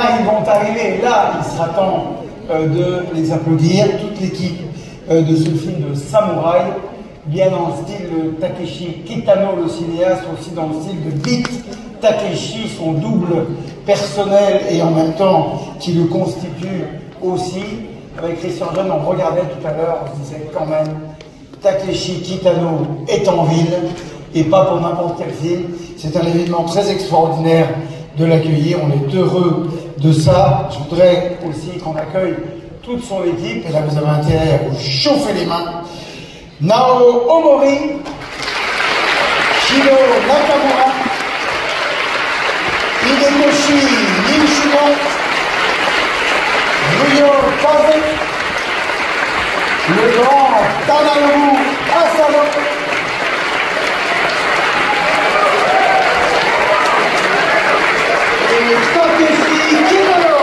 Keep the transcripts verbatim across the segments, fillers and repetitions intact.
là, ils vont arriver. Là, il sera temps euh, de les applaudir. Toute l'équipe euh, de ce film de samouraï, bien dans le style de Takeshi Kitano, le cinéaste, aussi dans le style de Beat Takeshi, son double personnel et en même temps qui le constitue aussi. Avec Christian Jeune, on regardait tout à l'heure, on se disait quand même, Takeshi Kitano est en ville et pas pour n'importe quel film. C'est un événement très extraordinaire de l'accueillir. On est heureux de ça. Je voudrais aussi qu'on accueille toute son équipe. Et là, vous avez intérêt à vous chauffer les mains. Nao Omori, Shiro Nakamura, Hidetoshi Nishino, Ryo Kaze, le grand Tanaru Asano, et Takeshi Kitano.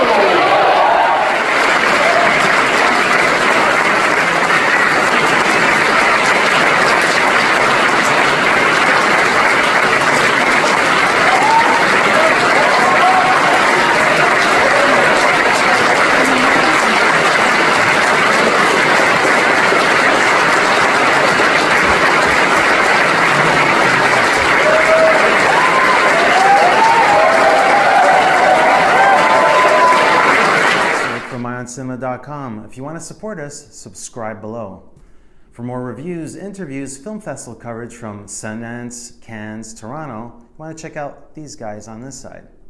cinema dot com. If you want to support us, subscribe below. For more reviews, interviews, film festival coverage from Sundance, Cannes, Toronto, you want to check out these guys on this side.